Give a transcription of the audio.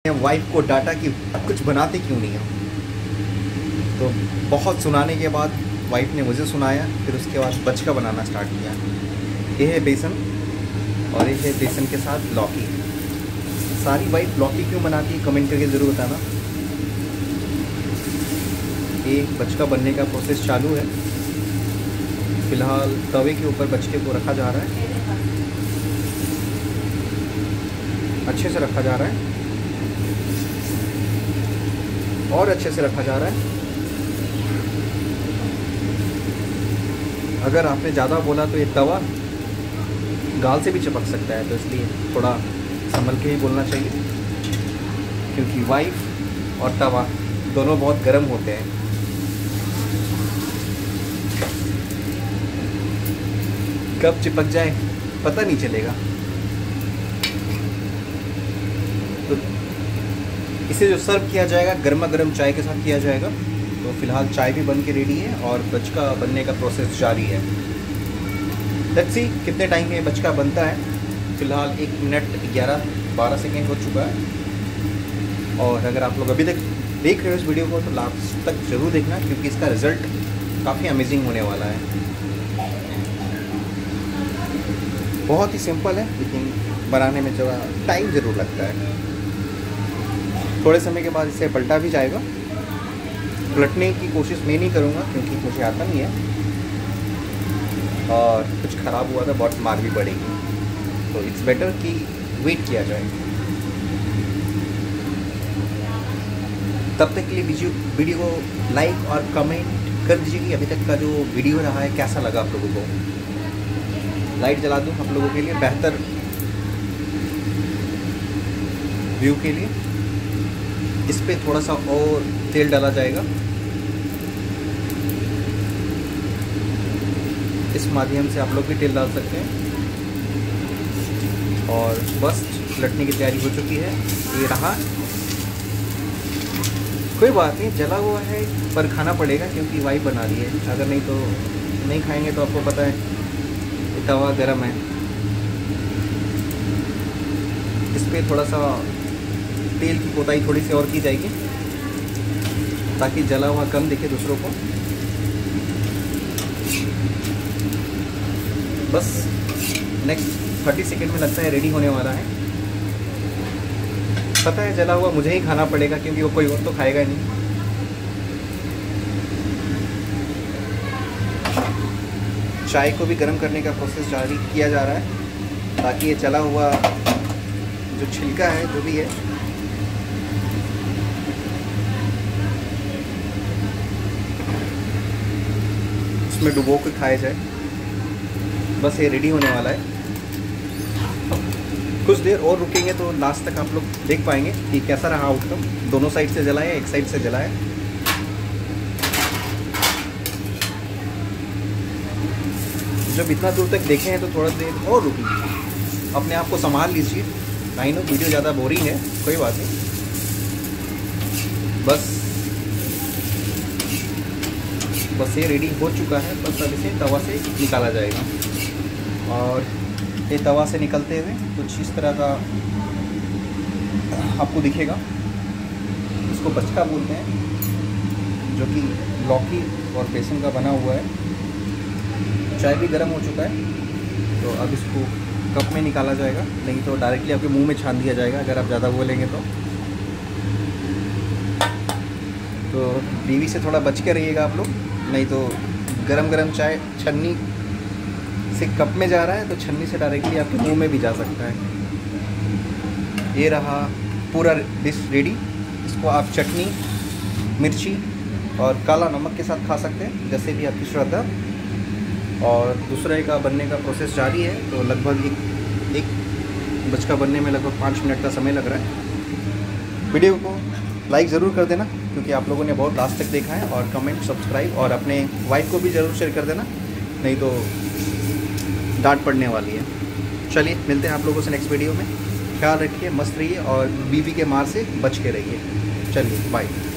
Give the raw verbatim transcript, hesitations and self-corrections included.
Wife को डांटा कि कुछ बनाते क्यों नहीं हो। तो बहुत सुनाने के बाद वाइफ ने मुझे सुनाया, फिर उसके बाद बचका बनाना स्टार्ट किया। ये है बेसन और ये है बेसन के साथ लौकी। सारी वाइफ लौकी क्यों बनाती है कमेंट करके ज़रूर बताना। ये बचका बनने का प्रोसेस चालू है। फ़िलहाल तवे के ऊपर बचके को रखा जा रहा है, अच्छे से रखा जा रहा है और अच्छे से रखा जा रहा है। अगर आपने ज़्यादा बोला तो ये तवा गाल से भी चिपक सकता है, तो इसलिए थोड़ा संभल के ही बोलना चाहिए, क्योंकि वाइफ और तवा दोनों बहुत गर्म होते हैं। कब चिपक जाए पता नहीं चलेगा। तो इसे जो सर्व किया जाएगा गर्मा गर्म चाय के साथ किया जाएगा। तो फ़िलहाल चाय भी बन के रेडी है और बचका बनने का प्रोसेस जारी है। लेट्स सी कितने टाइम में बचका बनता है। फ़िलहाल एक मिनट ग्यारह बारह सेकेंड हो चुका है। और अगर आप लोग अभी तक देख रहे हो इस वीडियो को तो लास्ट तक ज़रूर देखना, क्योंकि इसका रिज़ल्ट काफ़ी अमेजिंग होने वाला है। बहुत ही सिंपल है, लेकिन बनाने में थोड़ा टाइम ज़रूर लगता है। थोड़े समय के बाद इसे पलटा भी जाएगा। पलटने की कोशिश मैं नहीं करूँगा क्योंकि मुझे आता नहीं है, और कुछ ख़राब हुआ था बहुत मार भी पड़ेगी। तो इट्स बेटर कि वेट किया जाए। तब तक के लिए वीडियो वीडियो को लाइक और कमेंट कर दीजिए कि अभी तक का जो वीडियो रहा है कैसा लगा आप लोगों को। लाइट जला दूँ आप लोगों के लिए बेहतर व्यू के लिए। इस पे थोड़ा सा और तेल डाला जाएगा। इस माध्यम से आप लोग भी तेल डाल सकते हैं। और बस पलटने की तैयारी हो चुकी है। ये रहा, कोई बात नहीं, जला हुआ है पर खाना पड़ेगा क्योंकि वाइफ बना रही है। अगर नहीं तो नहीं खाएंगे। तो आपको पता है तवा गरम है। इस पे थोड़ा सा तेल की पोताई थोड़ी सी और की जाएगी ताकि जला हुआ कम दिखे दूसरों को। बस नेक्स्ट थर्टी सेकेंड में लगता है रेडी होने वाला है। पता है जला हुआ मुझे ही खाना पड़ेगा क्योंकि वो कोई और तो खाएगा नहीं। चाय को भी गर्म करने का प्रोसेस जारी किया जा रहा है ताकि ये जला हुआ जो छिलका है जो भी है उसमें डुबो के खाया जाए। बस ये रेडी होने वाला है। कुछ देर और रुकेंगे तो लास्ट तक आप लोग देख पाएंगे कि कैसा रहा आउटकम। दोनों साइड से जलाया, एक साइड से जलाया। जब इतना दूर तक देखे हैं तो थोड़ा देर और रुकिए, अपने आप को संभाल लीजिए। आई नो वीडियो ज़्यादा बोरिंग है, कोई बात नहीं। बस बस ये रेडी हो चुका है। बस अब इसे तवा से निकाला जाएगा। और ये तवा से निकलते हुए कुछ इस तरह का आपको दिखेगा। इसको बचका बोलते हैं, जो कि लौकी और बेसन का बना हुआ है। चाय भी गर्म हो चुका है, तो अब इसको कप में निकाला जाएगा। नहीं तो डायरेक्टली आपके मुंह में छान दिया जाएगा अगर आप ज़्यादा बोलेंगे तो। तो बीवी से थोड़ा बच के रहिएगा आप लोग, नहीं तो गरम गरम चाय छन्नी से कप में जा रहा है तो छन्नी से डायरेक्टली आपके मुंह में भी जा सकता है। ये रहा पूरा डिश रेडी। इसको आप चटनी, मिर्ची और काला नमक के साथ खा सकते हैं, जैसे भी आपकी श्रद्धा। और दूसरे का बनने का प्रोसेस जारी है। तो लगभग एक एक बचका बनने में लगभग पाँच मिनट का समय लग रहा है। वीडियो को लाइक ज़रूर कर देना क्योंकि आप लोगों ने बहुत लास्ट तक देखा है। और कमेंट, सब्सक्राइब और अपने वाइफ को भी ज़रूर शेयर कर देना, नहीं तो डांट पड़ने वाली है। चलिए मिलते हैं आप लोगों से नेक्स्ट वीडियो में। ख्याल रखिए, मस्त रहिए और बीवी के मार से बच के रहिए। चलिए बाय।